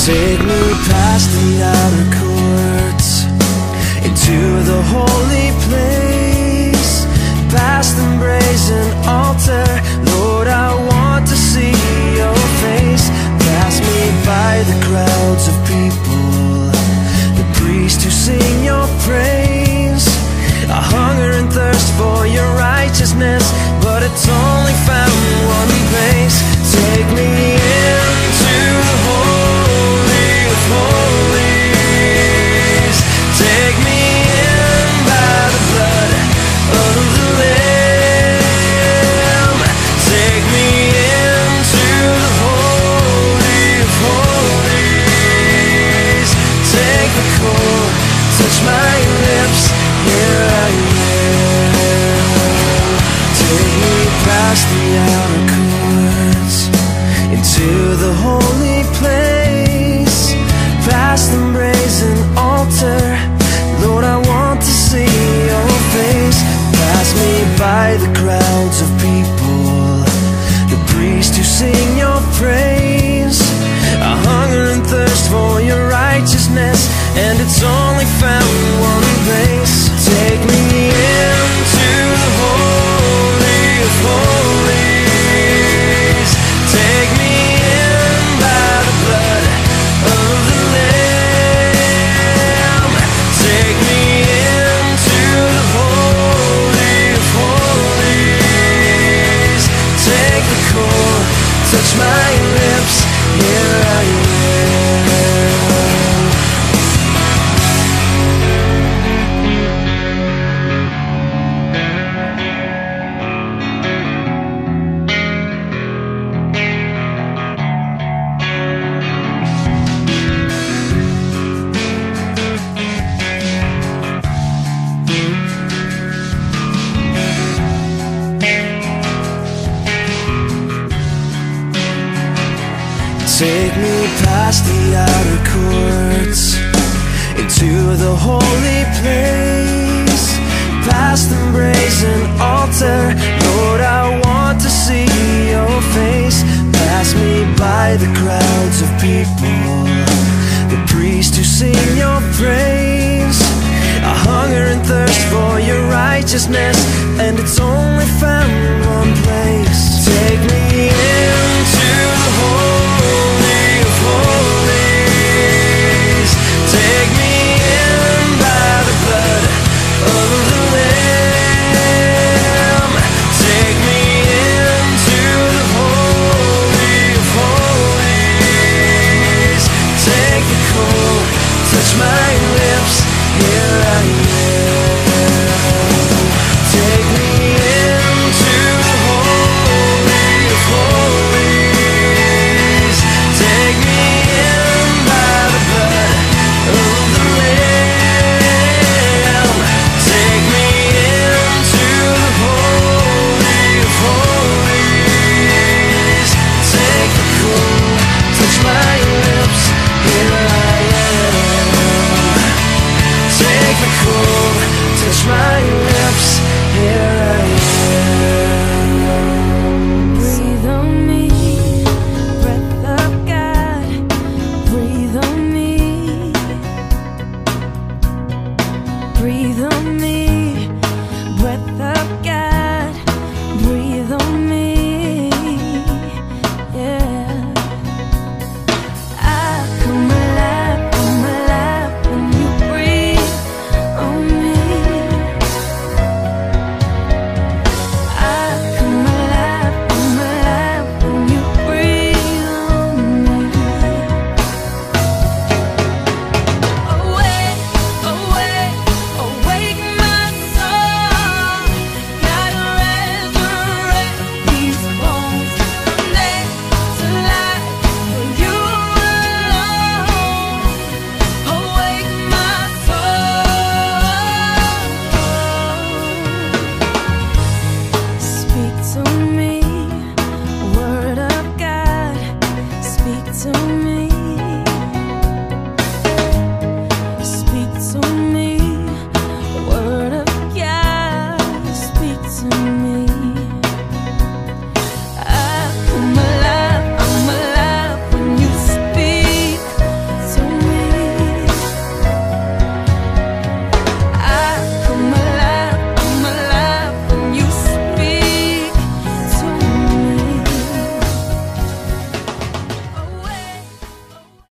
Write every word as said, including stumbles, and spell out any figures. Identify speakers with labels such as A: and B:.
A: Take me past the outer courts, into the holy place, past the brazen altar. Lord, I want to see your face. Pass me by the crowds of people, the priests who sing your praise. I hunger and thirst for your righteousness, but it's only found in one place. Take me into the holy of holies. Take me in by the blood of the Lamb. Take me into the holy of holies. Take the cold, touch my lips, here I am. Take me past the outer courts, into the holy place, past the brazen altar. Lord, I want to see your face. Pass me by the crowds of people, the priests who sing your praise. I hunger and thirst for your righteousness, and it's only found in one place. Take me into the holy of holies. Take me in by the blood of the Lamb. Take me into the holy of holies. Take the cold, touch my lips, here I am. Take me past the outer courts, into the holy place, past the brazen altar. Lord, I want to see your face. Pass me by the crowds of people, the priests who sing your praise. I hunger and thirst for your righteousness, and it's only found in one place. Take me into the holy of holies. Take me in by the blood of the Lamb. Take me into the holy of holies. Take the cold, touch my lips, here I am. Take me into the holy of holies. Take me in by the blood of the Lamb. Take me into the holy of holies. Take the cold, touch my lips, here I am. Take the cold, touch my lips, here I am.